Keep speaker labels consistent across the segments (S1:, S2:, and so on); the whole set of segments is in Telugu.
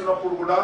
S1: చేస్తున్నప్పుడు కూడా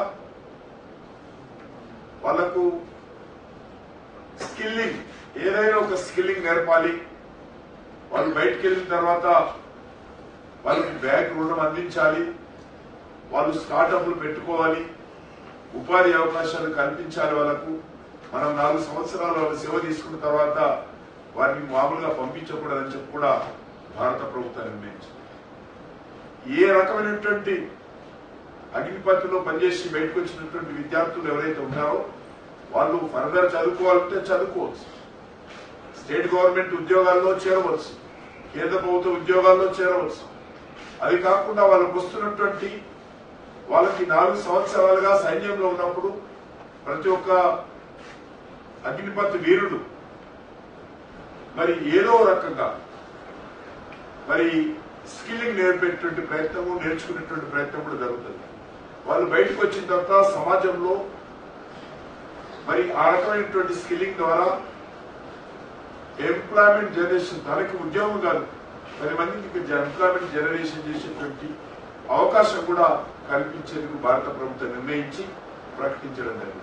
S1: వాళ్ళకు స్కిల్లింగ్ ఏదైనా ఒక స్కిల్లింగ్ నేర్పాలి. వాళ్ళు బయటకు వెళ్ళిన తర్వాత వాళ్ళకి బ్యాంక్ రుణం అందించాలి, వాళ్ళు స్టార్టప్లు పెట్టుకోవాలి, ఉపాధి అవకాశాలు కల్పించాలి. వాళ్ళకు మనం 4 సంవత్సరాలు వాళ్ళు సేవ తీసుకున్న తర్వాత వారిని మామూలుగా పంపించకూడదని చెప్పి కూడా భారత ప్రభుత్వం నిర్ణయించింది. ఏ రకమైనటువంటి అగ్నిపత్లో పనిచేసి బయటకు వచ్చినటువంటి విద్యార్థులు ఎవరైతే ఉన్నారో వాళ్ళు ఫర్దర్ చదువుకోవాలంటే చదువుకోవచ్చు, స్టేట్ గవర్నమెంట్ ఉద్యోగాల్లో చేరవచ్చు, కేంద్ర ప్రభుత్వ ఉద్యోగాల్లో చేరవచ్చు. అది కాకుండా వాళ్ళకు వస్తున్నటువంటి వాళ్ళకి 4 సంవత్సరాలుగా సైన్యంలో ఉన్నప్పుడు ప్రతి ఒక్క అగ్నిపత్ వీరుడు మరి ఏదో రకంగా మరి స్కిల్లింగ్ నేర్పేటువంటి ప్రయత్నము, నేర్చుకునేటువంటి ప్రయత్నం కూడా జరుగుతుంది. వాళ్ళు బయటకు వచ్చిన తర్వాత సమాజంలో మరి ఆ రకమైనటువంటి స్కిల్లింగ్ ద్వారా ఎంప్లాయ్మెంట్ జనరేషన్, తనకి ఉద్యోగం కాదు 10 మందికి ఎంప్లాయ్మెంట్ జనరేషన్ చేసేటువంటి అవకాశం కూడా కల్పించేందుకు భారత ప్రభుత్వం నిర్ణయించి ప్రకటించడం జరిగింది.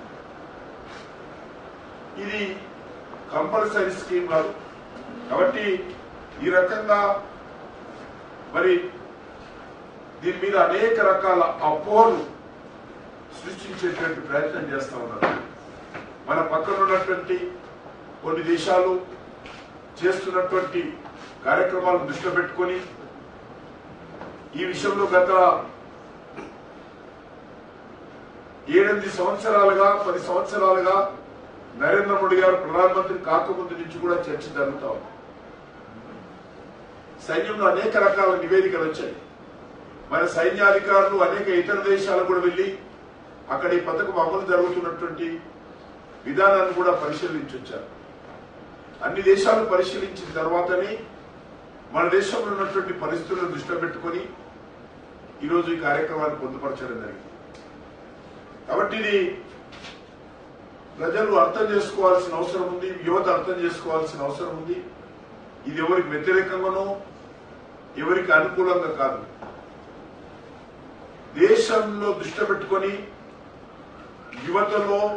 S1: ఇది కంపల్సరీ స్కీమ్ కాదు కాబట్టి ఈ రకంగా మరి దీని మీద అనేక రకాల అపోహలు సృష్టించేటువంటి ప్రయత్నం చేస్తా ఉన్నారు. మన పక్కన ఉన్నటువంటి కొన్ని దేశాలు చేస్తున్నటువంటి కార్యక్రమాలను దృష్టిలో పెట్టుకొని ఈ విషయంలో గత 7-8 సంవత్సరాలుగా 10 సంవత్సరాలుగా నరేంద్ర మోడీ గారు ప్రధానమంత్రి కాకముందు నుంచి కూడా చర్చ జరుగుతా ఉంది. సైన్యంలో అనేక రకాల నివేదికలు వచ్చాయి. మన సైన్యాధికారులు అనేక ఇతర దేశాలకు కూడా వెళ్లి అక్కడ ఈ పథకం అమలు జరుగుతున్నటువంటి విధానాన్ని కూడా పరిశీలించొచ్చారు. అన్ని దేశాలు పరిశీలించిన తర్వాతనే మన దేశంలో ఉన్నటువంటి పరిస్థితులను దృష్టిలో పెట్టుకుని ఈరోజు ఈ కార్యక్రమాన్ని పొందుపరచడం జరిగింది. కాబట్టి ఇది ప్రజలు అర్థం చేసుకోవాల్సిన అవసరం ఉంది, యువత అర్థం చేసుకోవాల్సిన అవసరం ఉంది. ఇది ఎవరికి వ్యతిరేకంగానో ఎవరికి అనుకూలంగా కాదు. దేశంలో దృష్టి పెట్టుకొని యువతలో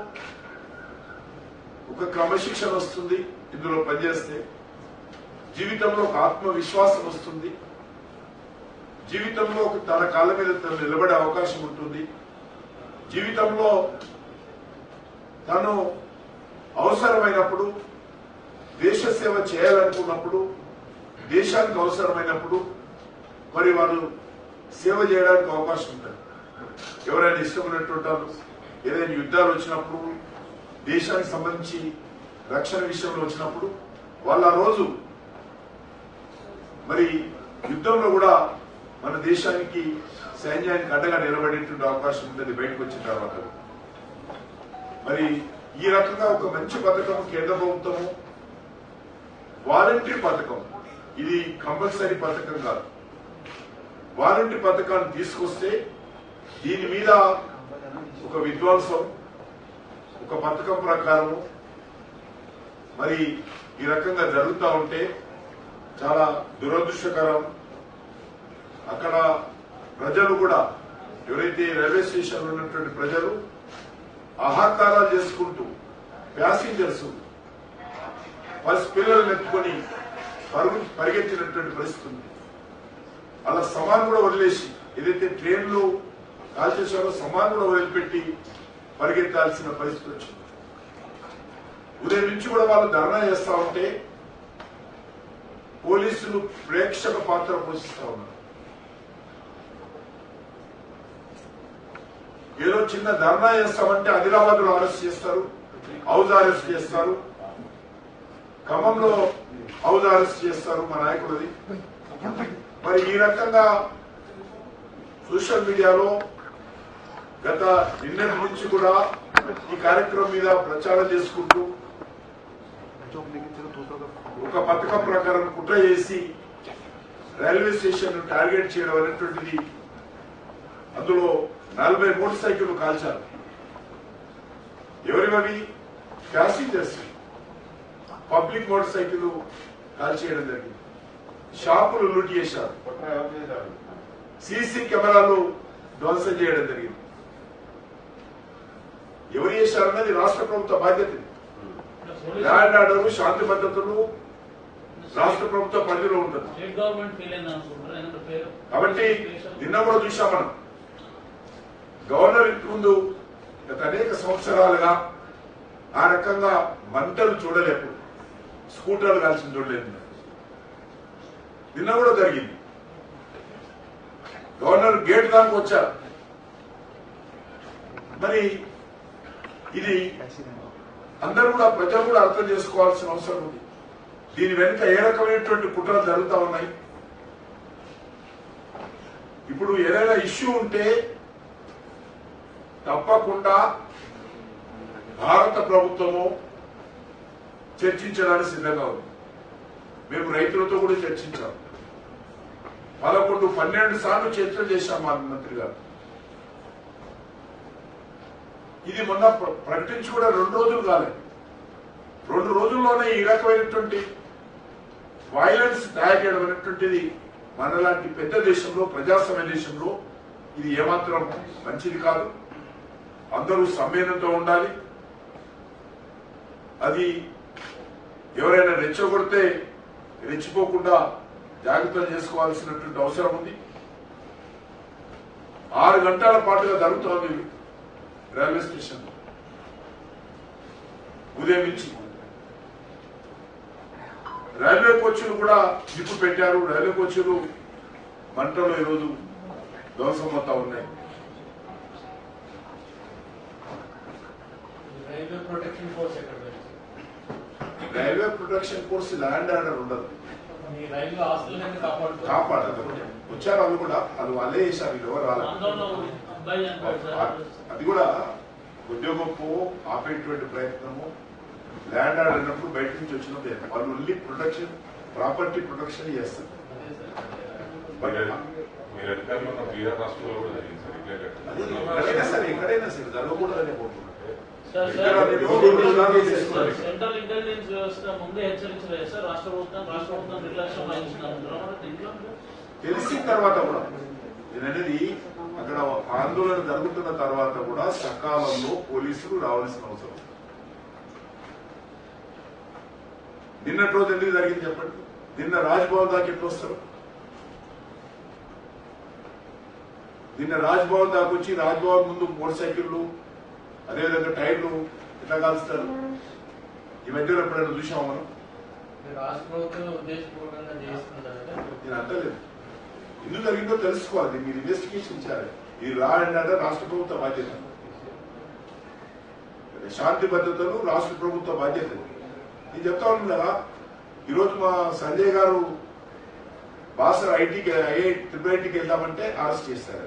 S1: ఒక క్రమశిక్షణ వస్తుంది, ఇందులో పనిచేస్తే జీవితంలో ఒక ఆత్మవిశ్వాసం వస్తుంది, జీవితంలో తన కాళ్ళ మీద తను నిలబడే అవకాశం ఉంటుంది, జీవితంలో తను అవసరమైనప్పుడు దేశ సేవ చేయాలనుకున్నప్పుడు దేశానికి అవసరమైనప్పుడు మరి వాళ్ళు సేవ చేయడానికి అవకాశం ఉంటుంది. ఎవరైనా ఇష్టమైనటువంటి ఏదైనా యుద్ధాలు వచ్చినప్పుడు దేశానికి సంబంధించి రక్షణ విషయంలో వచ్చినప్పుడు వాళ్ళు ఆ రోజు మరి యుద్ధంలో కూడా మన దేశానికి సైన్యానికి అండగా నిలబడేటువంటి అవకాశం ఉంటుంది బయటకు వచ్చిన తర్వాత. మరి ఈ రకంగా ఒక మంచి పథకం కేంద్ర ప్రభుత్వము వాలంటరీ పథకం, ఇది కంపల్సరీ పథకం కాదు, వాలంటరీ పథకాన్ని తీసుకొస్తే దీని మీద ఒక విధ్వంసం ఒక పథకం ప్రకారం మరి ఈ రకంగా జరుగుతూ ఉంటే చాలా దురదృష్టకరం. అక్కడ ప్రజలు కూడా ఎవరైతే రైల్వే స్టేషన్ ఉన్నటువంటి ప్రజలు ఆహాకారాలు చేసుకుంటూ ప్యాసింజర్స్ పిల్లలను ఎత్తుకొని పరిగెత్తినటువంటి పరిస్థితి ఉంది. అలా సమాన్ కూడా వదిలేసి ఏదైతే ట్రైన్లు కాల్చేసారో సమాన్ కూడా వదిలిపెట్టి పరిగెత్తాల్సిన పరిస్థితి వచ్చింది. ఉదయం నుంచి కూడా వాళ్ళు ధర్నా చేస్తా ఉంటే పోలీసులు ప్రేక్షక పాత్ర పోషిస్తా ఉన్నారు. ఏదో చిన్న ధర్నా చేస్తామంటే ఆదిలాబాద్ లో అరెస్ట్ చేస్తారు, హౌజ్ అరెస్ట్ చేస్తారు, ఖమ్మంలో హౌజ్ అరెస్ట్ చేస్తారు మా నాయకుడిది. మరి ఈ రకంగా సోషల్ మీడియాలో గత నిన్నటి నుంచి కూడా ఈ కార్యక్రమం మీద ప్రచారం చేసుకుంటూ ఒక పథకం ప్రకారం కుట్ర చేసి రైల్వే స్టేషన్ టార్గెట్ చేయడం అనేటువంటిది, అందులో 40 మోటార్ సైకిళ్లు కాల్చారు. ఎవరివవి? ప్యాసింజర్స్ పబ్లిక్ మోటార్ సైకిల్ కాల్చేయడం జరిగింది. షాపులు లూట్ చేశారు, సీసీ కెమెరాలు ధ్వంసం చేయడం జరిగింది. ఎవరు చేశారన్నది రాష్ట్ర ప్రభుత్వ బాధ్యత. ల్యాండ్ ఆర్డర్ శాంతి భద్రతలు రాష్ట్ర ప్రభుత్వ పరిధిలో ఉంటుంది. కాబట్టి నిన్న కూడా చూసాం మనం, గవర్నర్ ఇంటి ముందు గత అనేక సంవత్సరాలుగా ఆ రకంగా మంటలు చూడలేపు, స్కూటర్లు కాల్సిన చూడలేదు. నిన్న కూడా జరిగింది. గవర్నర్ గేట్ దాకా వచ్చారు. మరి ఇది అందరూ కూడా ప్రజలు కూడా అర్థం చేసుకోవాల్సిన అవసరం ఉంది. దీని వెనుక ఏ రకమైనటువంటి కుట్రలు జరుగుతూ ఉన్నాయి. ఇప్పుడు ఏదైనా ఇష్యూ ఉంటే తప్పకుండా భారత ప్రభుత్వము చర్చించడానికి సిద్ధంగా ఉంది. మేము రైతులతో కూడా చర్చించాం. 11-12 సార్లు చర్చలు చేశాం మా మంత్రి గారు. ఇది మొన్న ప్రకటించి కూడా 2 రోజులు కాలేదు. 2 రోజుల్లోనే ఈ రకమైనటువంటి వైలెన్స్ తయారు చేయడం అనేటువంటిది మనలాంటి పెద్ద దేశంలో, ప్రజాస్వామ్య దేశంలో ఇది ఏమాత్రం మంచిది కాదు. అందరూ సంవేదనతో ఉండాలి. అది ఎవరైనా రెచ్చగొడితే రెచ్చిపోకుండా జాగ్రత్తలు చేసుకోవాల్సినటువంటి అవసరం ఉంది. 6 గంటల పాటుగా జరుగుతోంది రైల్వే స్టేషన్ ఉదయం నుంచి. రైల్వే కోచ్లు కూడా నిప్పు పెట్టారు. రైల్వే కోచ్లు మంటలు ఈరోజు ధ్వంసమవుతా ఉన్నాయి. Railway protection force law and order ఉండదు, కాపాడదు. వచ్చారు వాళ్ళు కూడా, అది వాళ్ళే చేశారు. ఎవరు అది కూడా ఉద్యోగంపు ఆపేటువంటి ప్రయత్నము. ల్యాండ్ ఆర్డర్ అన్నప్పుడు బయట నుంచి వచ్చినప్పుడు వాళ్ళు ఓన్లీ ప్రొటెక్షన్, ప్రాపర్టీ ప్రొటెక్షన్ చేస్తారు. ఎక్కడైనా సరే జరగకూడదనే కోరుకుంటున్నాను.
S2: సెంట్రల్ ఇంటెలిజెన్స్ వ్యవస్థ ముందే హెచ్చరించలేదు సార్ రాష్ట్ర ప్రభుత్వం నిర్లక్ష్యం
S1: తెలిసిన తర్వాత కూడా నేననేది అక్కడ ఆందోళన జరుగుతున్న తర్వాత కూడా సకాలంలో పోలీసులు రావాల్సిన అవసరం. నిన్నటి రోజు ఎందుకు జరిగింది చెప్పండి. నిన్న రాజ్భవన్ దాకా ఎట్లా వస్తారు? నిన్న రాజ్భవన్ దాకా వచ్చి రాజ్భవన్ ముందు మోటార్ సైకిళ్లు, అదేవిధంగా టైర్లు ఎట్లా కాలుస్తారు? ఈ మధ్యలో ఎప్పుడైనా చూసాము మనం? నేను అంటలేదు. ఎందుకు జరిగిందో తెలుసుకోవాలి. మీరు ఇన్వెస్టిగేషన్ చేయాలి. ఇది లా అండ్ ఆర్డర్ రాష్ట్ర ప్రభుత్వ బాధ్యత. శాంతి భద్రతలు రాష్ట్ర ప్రభుత్వ బాధ్యత. నేను చెప్తా ఉన్నాను కదా, ఈరోజు మా సంజయ్ గారు బాసర్ ఐటీకి ట్రిపుల్ ఐటీకి వెళ్దామంటే అరెస్ట్ చేస్తారు.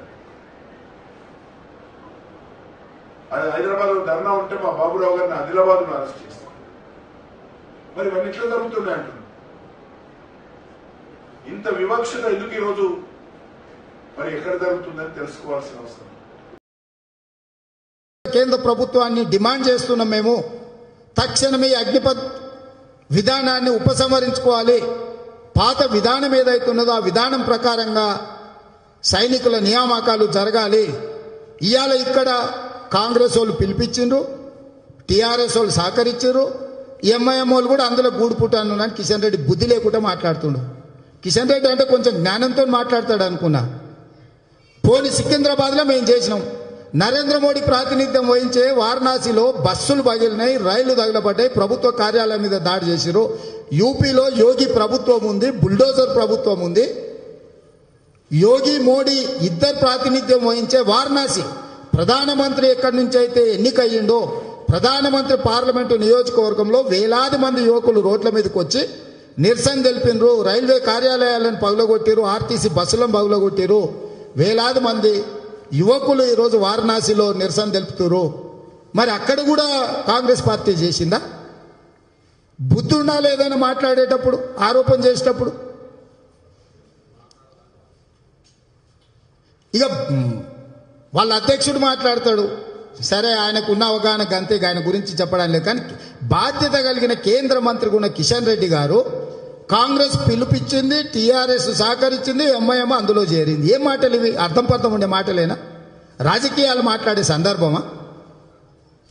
S1: అది హైదరాబాద్ లో ధర్నా ఉంటే మా బాబురావు గారిని ఆదిలాబాద్ లో అరెస్ట్ చేస్తారు. మరి ఇవన్నీ ఎట్లా జరుగుతున్నాయి అంటున్నారు. ఇంత వివక్షత ఎందుకు ఈరోజు మరి ఎక్కడ జరుగుతుందని తెలుసుకోవాల్సిన అవసరం.
S3: కేంద్ర ప్రభుత్వాన్ని డిమాండ్ చేస్తున్నాం. మేము తక్షణమే అగ్నిపథ్ విధానాన్ని ఉపసంహరించుకోవాలి. పాత విధానం ఏదైతున్నదో ఆ విధానం ప్రకారంగా సైనికుల నియామకాలు జరగాలి. ఇవాళ ఇక్కడ కాంగ్రెస్ వాళ్ళు పిలిపించిండ్రు, టీఆర్ఎస్ వాళ్ళు సహకరించారు, ఎంఐఎం వాళ్ళు కూడా అందులో గూడుపుటాను అని కిషన్ రెడ్డి బుద్ధి లేకుండా మాట్లాడుతుండు. కిషన్ రెడ్డి అంటే కొంచెం జ్ఞానంతో మాట్లాడతాడు అనుకున్నా. పోనీ సికింద్రాబాద్లో మేము చేసినాం. నరేంద్ర మోడీ ప్రాతినిధ్యం వహించే వారణాసిలో బస్సులు పగిలినాయి, రైళ్లు తగలబడ్డాయి, ప్రభుత్వ కార్యాలయం మీద దాడి చేశారు. యూపీలో యోగి ప్రభుత్వం ఉంది, బుల్డోజర్ ప్రభుత్వం ఉంది. యోగి మోడీ ఇద్దరు ప్రాతినిధ్యం వహించే వారణాసి ప్రధానమంత్రి ఎక్కడి నుంచి అయితే ఎన్నికయ్యిండో ప్రధానమంత్రి పార్లమెంటు నియోజకవర్గంలో వేలాది మంది యువకులు రోడ్ల మీదకి వచ్చి నిరసన తెలిపినరు. రైల్వే కార్యాలయాలను పగులగొట్టారు, ఆర్టీసీ బస్సులను పగులగొట్టారు. వేలాది మంది యువకులు ఈరోజు వారణాసిలో నిరసన తెలుపుతారు. మరి అక్కడ కూడా కాంగ్రెస్ పార్టీ చేసిందా? బుద్ధి ఉండాలి ఏదైనా మాట్లాడేటప్పుడు, ఆరోపణ చేసేటప్పుడు. ఇక వాళ్ళ అధ్యక్షుడు మాట్లాడతాడు, సరే ఆయనకున్న అవగాహన అంతే, ఆయన గురించి చెప్పడానికి లేదు. కానీ బాధ్యత కలిగిన కేంద్ర మంత్రి ఉన్న కిషన్ రెడ్డి గారు కాంగ్రెస్ పిలుపిచ్చింది, టీఆర్ఎస్ సహకరించింది, ఎంఐఎం అందులో చేరింది. ఏం మాటలు ఇవి? అర్థం పర్థం ఉండే మాటలేనా? రాజకీయాలు మాట్లాడే సందర్భమా?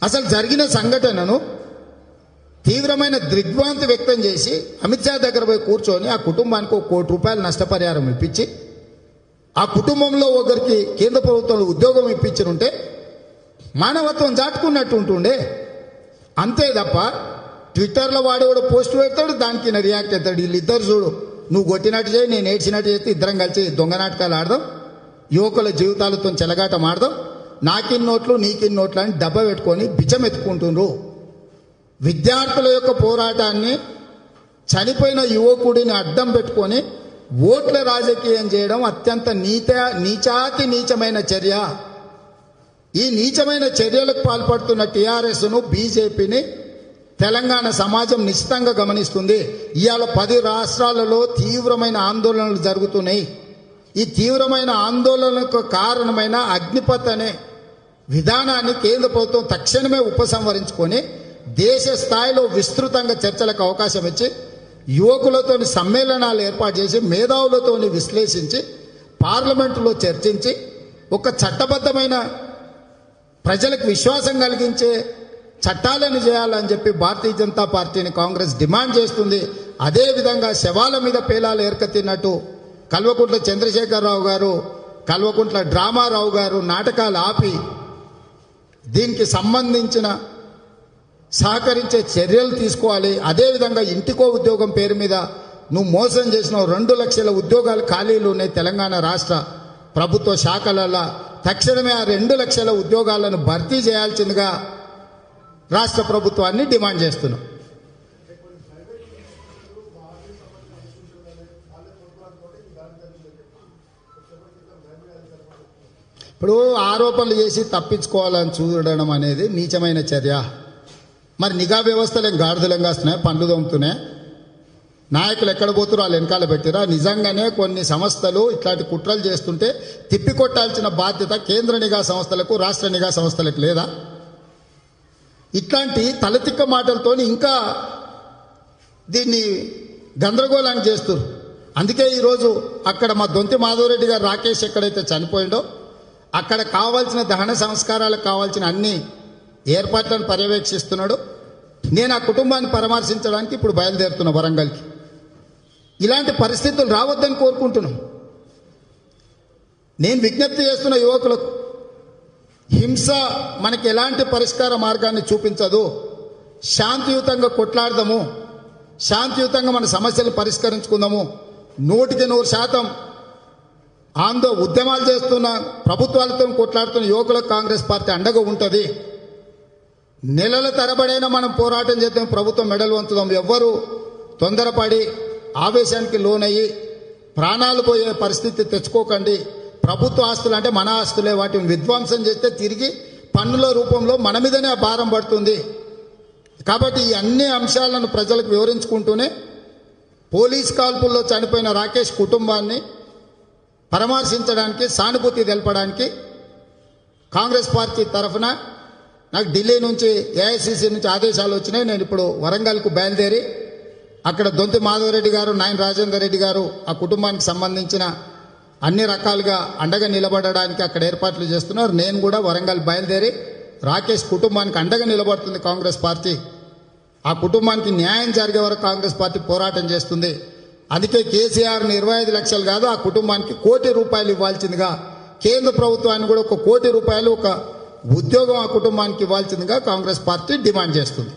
S3: అసలు జరిగిన సంఘటనను తీవ్రమైన దిగ్భ్రాంతి వ్యక్తం చేసి అమిత్ షా దగ్గర పోయి కూర్చొని ఆ కుటుంబానికి ₹1 కోటి నష్టపరిహారం ఇప్పించి ఆ కుటుంబంలో ఒకరికి కేంద్ర ప్రభుత్వంలో ఉద్యోగం ఇప్పించనుంటే మానవత్వం చాటుకున్నట్టు ఉంటుండే. అంతే తప్ప ట్విట్టర్లో వాడు కూడా పోస్ట్ పెడతాడు, దానికి రియాక్ట్ అవుతాడు. వీళ్ళిద్దరు చూడు, నువ్వు కొట్టినట్టు చేయి, నేను ఏడ్చినట్టు చేస్తే ఇద్దరం కలిసి దొంగ నాటకాలు ఆడదాం, యువకుల జీవితాలతో చెలగాటం ఆడదాం, నాకిన్ని నోట్లు నీకిన్ని నోట్లు అని డబ్బ పెట్టుకొని బిచ్చం ఎత్తుకుంటుండ్రు. విద్యార్థుల యొక్క పోరాటాన్ని చనిపోయిన యువకుడిని అడ్డం పెట్టుకొని ఓట్ల రాజకీయం చేయడం అత్యంత నీచాతి నీచమైన చర్య. ఈ నీచమైన చర్యలకు పాల్పడుతున్న టీఆర్ఎస్ను బీజేపీని తెలంగాణ సమాజం నిశ్చితంగా గమనిస్తుంది. ఇవాళ 10 రాష్ట్రాలలో తీవ్రమైన ఆందోళనలు జరుగుతున్నాయి. ఈ తీవ్రమైన ఆందోళనకు కారణమైన అగ్నిపథ్ అనే విధానాన్ని కేంద్ర ప్రభుత్వం తక్షణమే ఉపసంహరించుకొని దేశ స్థాయిలో విస్తృతంగా చర్చలకు అవకాశం ఇచ్చి యువకులతో సమ్మేళనాలు ఏర్పాటు చేసి మేధావులతో విశ్లేషించి పార్లమెంటులో చర్చించి ఒక చట్టబద్ధమైన ప్రజలకు విశ్వాసం కలిగించే చట్టాలను చేయాలని చెప్పి భారతీయ జనతా పార్టీని కాంగ్రెస్ డిమాండ్ చేస్తుంది. అదేవిధంగా శవాల మీద పేలాలు ఏర్కతిన్నట్టు కల్వకుంట్ల చంద్రశేఖరరావు గారు, కల్వకుంట్ల డ్రామారావు గారు నాటకాలు ఆపి దీనికి సంబంధించిన సహకరించే చర్యలు తీసుకోవాలి. అదేవిధంగా ఇంటికో ఉద్యోగం పేరు మీద నువ్వు మోసం చేసిన 2 లక్షల ఉద్యోగాలు ఖాళీలు ఉన్నాయి తెలంగాణ రాష్ట్ర ప్రభుత్వ శాఖలలో. తక్షణమే ఆ 2 లక్షల ఉద్యోగాలను భర్తీ చేయాల్సిందిగా రాష్ట్ర ప్రభుత్వాన్ని డిమాండ్ చేస్తున్నాం. ఇప్పుడు ఆరోపణలు చేసి తప్పించుకోవాలని చూడడం అనేది నీచమైన చర్య. మరి నిఘా వ్యవస్థలు ఏం గాడిదలం కాస్తున్నాయి, పండ్లు తోముతున్నాయి, నాయకులు ఎక్కడ పోతున్నారు వాళ్ళు వెనకాల పెట్టిరా? నిజంగానే కొన్ని సంస్థలు ఇట్లాంటి కుట్రలు చేస్తుంటే తిప్పికొట్టాల్సిన బాధ్యత కేంద్ర నిఘా సంస్థలకు, రాష్ట్ర నిఘా సంస్థలకు లేదా? ఇట్లాంటి తలతిక్క మాటలతో ఇంకా దీన్ని గందరగోళాన్ని చేస్తారు. అందుకే ఈరోజు అక్కడ మా దొంతి మాధవరెడ్డి గారు రాకేష్ ఎక్కడైతే చనిపోయిండో అక్కడ కావాల్సిన దహన సంస్కారాలకు కావాల్సిన అన్ని ఏర్పాట్లను పర్యవేక్షిస్తున్నాడు. నేను ఆ కుటుంబాన్ని పరామర్శించడానికి ఇప్పుడు బయలుదేరుతున్నా వరంగల్కి. ఇలాంటి పరిస్థితులు రావద్దని కోరుకుంటున్నాం. నేను విజ్ఞప్తి చేస్తున్న యువకులకు, హింస మనకి ఎలాంటి పరిష్కార మార్గాన్ని చూపించదు. శాంతియుతంగా కొట్లాడదాము, శాంతియుతంగా మన సమస్యలు పరిష్కరించుకుందాము. 100% ఉద్యమాలు చేస్తున్న ప్రభుత్వాలతో కొట్లాడుతున్న యువకులకు కాంగ్రెస్ పార్టీ అండగా ఉంటుంది. నెలల తరబడైనా మనం పోరాటం చేద్దాం, ప్రభుత్వం మెడలు వంచుదాం. ఎవ్వరూ తొందరపడి ఆవేశానికి లోనయ్యి ప్రాణాలు పోయే పరిస్థితి తెచ్చుకోకండి. ప్రభుత్వ ఆస్తులు అంటే మన ఆస్తులే, వాటిని విధ్వంసం చేస్తే తిరిగి పన్నుల రూపంలో మన మీదనే ఆ భారం పడుతుంది. కాబట్టి ఈ అన్ని అంశాలను ప్రజలకు వివరించుకుంటూనే పోలీస్ కాల్పుల్లో చనిపోయిన రాకేష్ కుటుంబాన్ని పరామర్శించడానికి, సానుభూతి తెలపడానికి కాంగ్రెస్ పార్టీ తరఫున నాకు ఢిల్లీ నుంచి ఏఐసిసి నుంచి ఆదేశాలు వచ్చినాయి. నేను ఇప్పుడు వరంగల్కు బయలుదేరి అక్కడ దొంతి మాధవరెడ్డి గారు, నాయన రాజేందర్ రెడ్డి గారు ఆ కుటుంబానికి సంబంధించిన అన్ని రకాలుగా అండగా నిలబడడానికి అక్కడ ఏర్పాట్లు చేస్తున్నారు. నేను కూడా వరంగల్ బయలుదేరి రాకేష్ కుటుంబానికి అండగా నిలబడుతుంది కాంగ్రెస్ పార్టీ. ఆ కుటుంబానికి న్యాయం జరిగే వరకు కాంగ్రెస్ పార్టీ పోరాటం చేస్తుంది. అందుకే కేసీఆర్ని 25 లక్షలు కాదు, ఆ కుటుంబానికి ₹1 కోటి ఇవ్వాల్సిందిగా, కేంద్ర ప్రభుత్వాన్ని కూడా ₹1 కోటి ఒక ఉద్యోగం ఆ కుటుంబానికి ఇవ్వాల్సిందిగా కాంగ్రెస్ పార్టీ డిమాండ్ చేస్తుంది.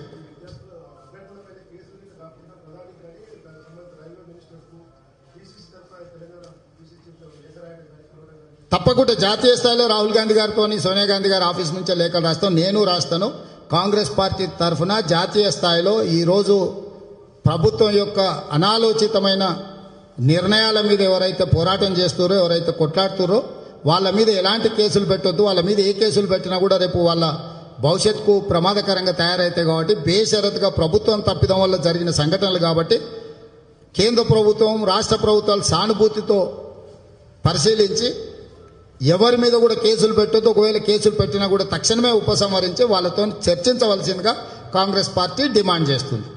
S3: తప్పకుండా జాతీయ స్థాయిలో రాహుల్ గాంధీ గారితో, సోనియా గాంధీ గారి ఆఫీస్ నుంచే లేఖలు రాస్తాం, నేను రాస్తాను. కాంగ్రెస్ పార్టీ తరఫున జాతీయ స్థాయిలో ఈరోజు ప్రభుత్వం యొక్క అనాలోచితమైన నిర్ణయాల మీద ఎవరైతే పోరాటం చేస్తారో, ఎవరైతే కొట్లాడుతారో వాళ్ళ మీద ఎలాంటి కేసులు పెట్టొద్దు. వాళ్ళ మీద ఏ కేసులు పెట్టినా కూడా రేపు వాళ్ళ భవిష్యత్తుకు ప్రమాదకరంగా తయారైతాయి. కాబట్టి బేషరతుగా ప్రభుత్వం తప్పిదం వల్ల జరిగిన సంఘటనలు కాబట్టి కేంద్ర ప్రభుత్వం, రాష్ట్ర ప్రభుత్వాలు సానుభూతితో పరిశీలించి ఎవరి మీద కూడా కేసులు పెట్టొద్దు. ఒకవేళ కేసులు పెట్టినా కూడా తక్షణమే ఉపసంహరించి వాళ్ళతో చర్చించవలసిందిగా కాంగ్రెస్ పార్టీ డిమాండ్ చేస్తుంది.